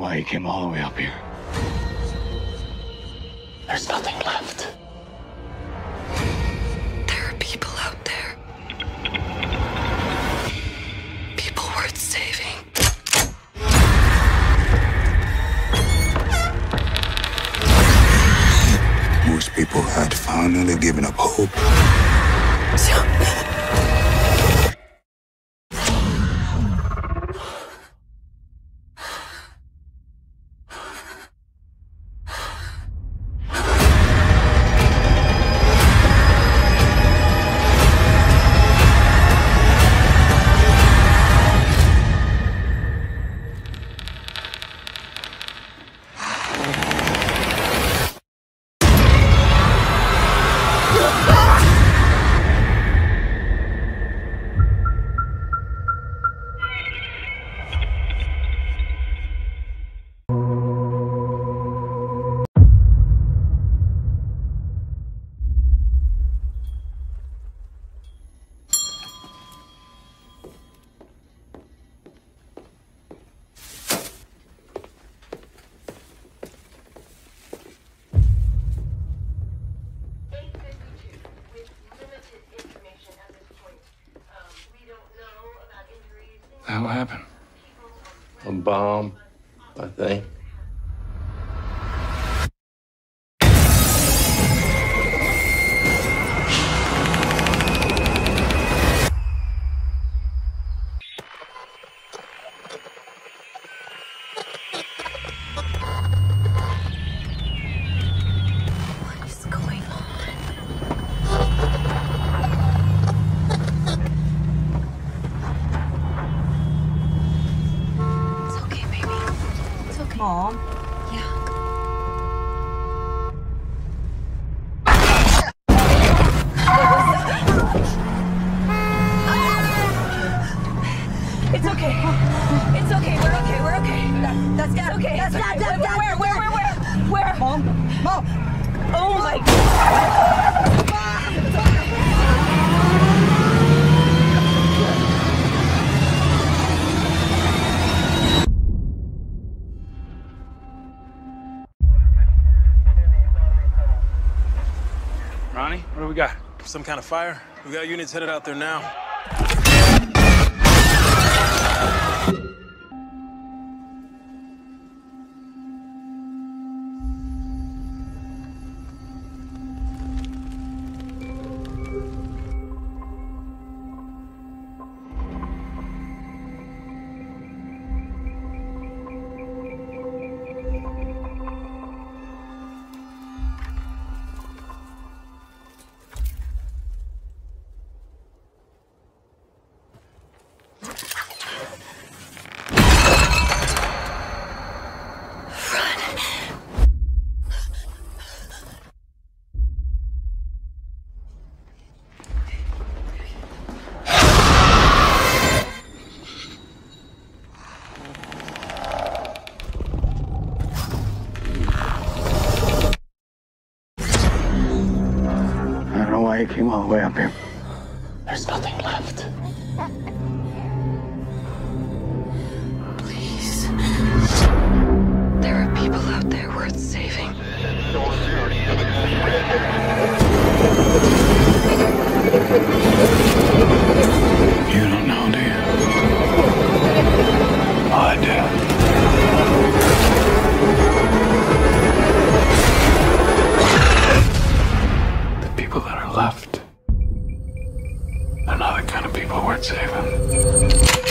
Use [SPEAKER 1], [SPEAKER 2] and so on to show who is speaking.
[SPEAKER 1] why he came all the way up here.
[SPEAKER 2] There's nothing left.
[SPEAKER 3] There are people out there. People worth saving.
[SPEAKER 4] Most people had finally given up hope.
[SPEAKER 1] What happened?
[SPEAKER 2] A bomb, I think.
[SPEAKER 3] What is going on? It's okay, baby. It's okay.
[SPEAKER 5] Mom.
[SPEAKER 3] Yeah.
[SPEAKER 5] It's okay. It's okay. We're okay. We're okay. That's okay. That's Where? Mom. Oh my God.
[SPEAKER 1] Ronnie, what do we got?
[SPEAKER 6] Some kind of fire. We got units headed out there now.
[SPEAKER 1] I don't know why he came all the way up here.
[SPEAKER 2] There's nothing left.
[SPEAKER 3] Please. There are people out there worth saving.
[SPEAKER 1] You don't know, do you? Oh, I do. The people that are left, they're not the kind of people worth saving.